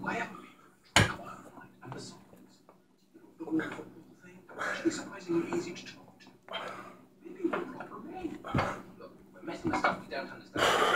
I haven't been for a drink all night, and besides, the whole football thing, actually surprisingly easy to talk to. Maybe we're proper men. Look, we're messing with stuff we don't understand.